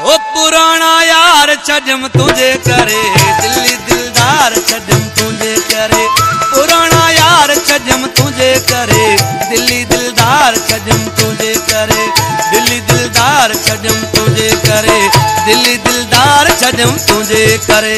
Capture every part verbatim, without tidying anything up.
ओ पुराना यार छजम तुझे करे, दिल्ली दिलदार छजम तुझे करे। पुराना यार छजम तुझे करे, दिल्ली दिलदार छजम तुझे करे। दिल्ली दिलदार छजम तुझे करे, दिल्ली दिलदार छजम तुझे करे।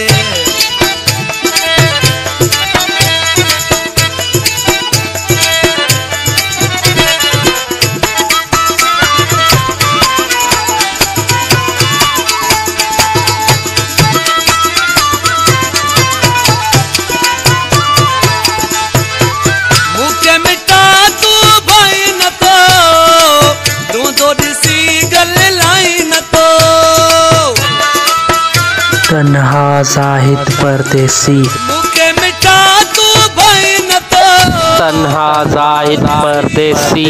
तन्हा जाहिद परदेसी, मुके मिठा तू भाई न तो। तन्हा जाहिद परदेसी,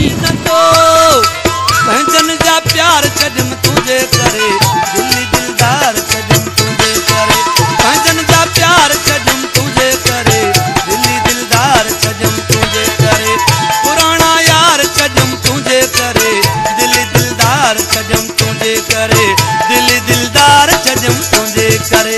पहचान जा प्यार छजम तुझे करे, दिल्ली दिलदार छजम तुझे करे। पहचान जा प्यार छजम तुझे करे, दिल्ली दिलदार छजम तुझे करे। पुराना यार छजम तुझे करे, दिल्ली दिलदार छजम तुझे करे। दिल्ली दिलदार छजम तुझे करे।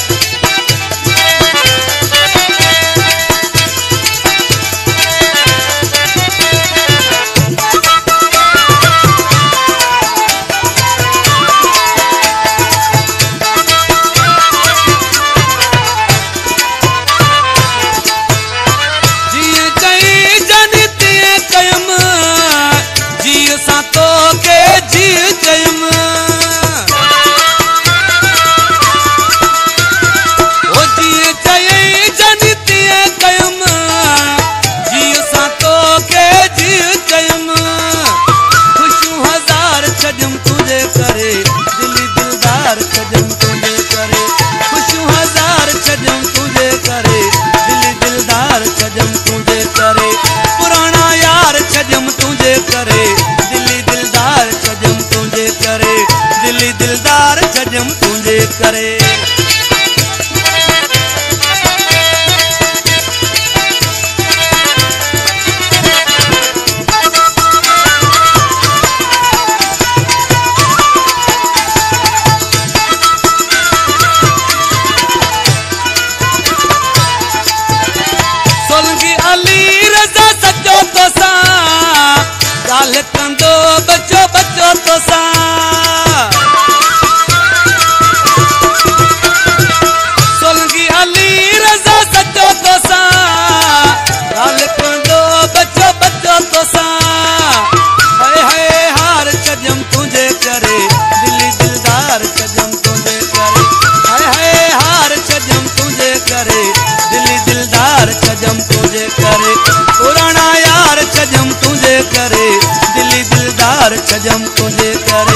दिलदार छजम तुझे करे। सोलंकी अली रज़ा सचो तो सा, गाल कंदो बचो बचो तो सा। पुराना यार छजम तुझे करे, दिल्ली दिलदार छजम तुझे करे।